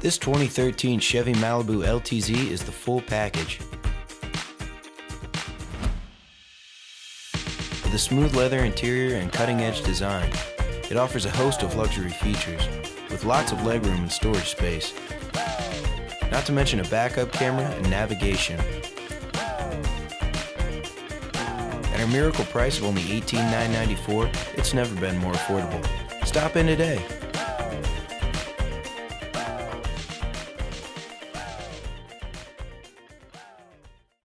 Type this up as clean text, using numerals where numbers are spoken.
This 2013 Chevy Malibu LTZ is the full package. With a smooth leather interior and cutting-edge design, it offers a host of luxury features, with lots of legroom and storage space. Not to mention a backup camera and navigation. At our miracle price of only $18,994, it's never been more affordable. Stop in today.